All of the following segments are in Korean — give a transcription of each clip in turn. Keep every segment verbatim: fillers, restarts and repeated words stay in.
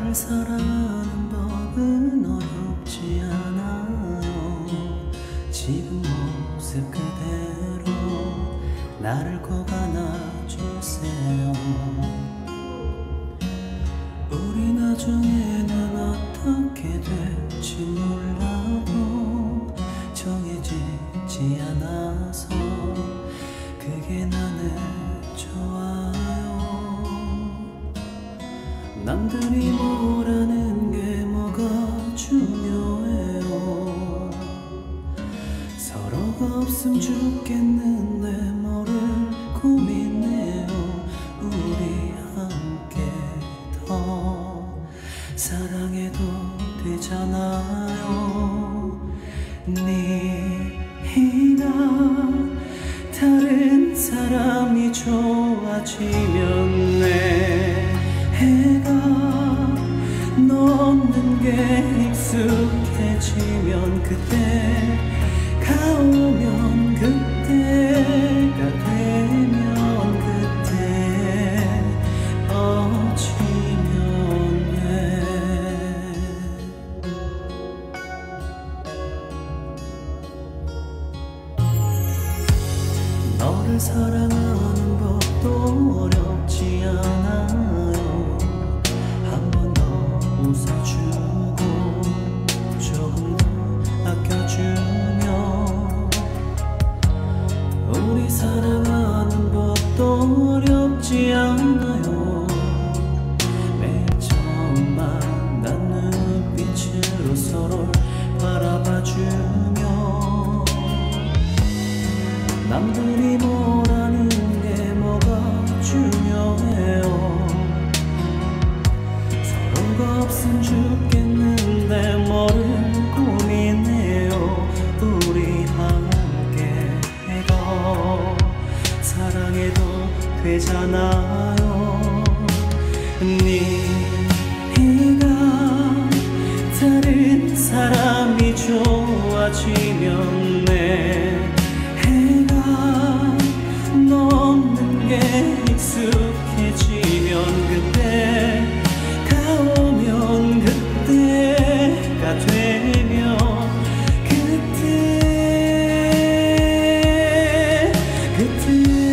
나를 사랑하는 법은 어렵지 않아요. 지금 모습 그대로 나를 꼭 안아주세요. 우리 나중에는 어떻게 될지 몰라도 정해지지 않아서 그게 나는 좋아요. 남들이 뭐라는 게 뭐가 중요해요. 서로가 없음 죽겠는데 뭐를 고민해요. 우리 함께 더 사랑해도 되잖아요. 네가 다른 사람이 좋아지면 내 해가 넘는 게 익숙해지면 그때가 오면 그때가 되면 그때 어찌면 돼. 너를 사랑하는 법도 어렵지 않아요. 한 번 더 웃어주고 조금 더 아껴주며 우리 사랑하는 법도 어렵지 않아요. 매일 처음 만난 눈빛으로 서로를 바라봐주며 남들이 뭐라는 게 뭐가 중요해요. 서로가 없음 죽겠는데 뭐를 고민해요. 우리 함께 해도 사랑해도 되잖아요. 네가 다른 사람이 좋아지면 내 넘는 게 익숙해지면 그때가 오면 그때가 되면 그때 그때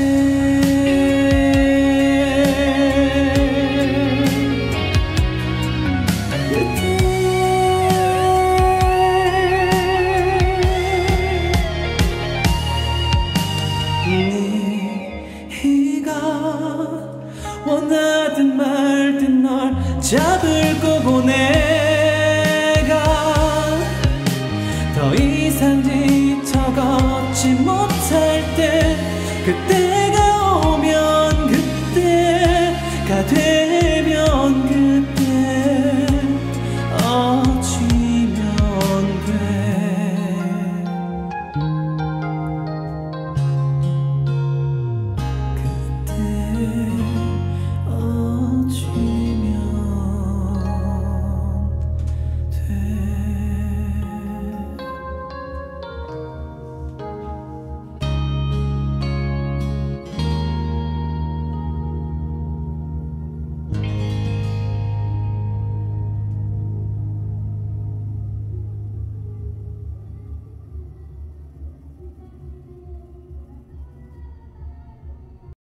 그때 네가 원하든 말든 널 잡을 거고 내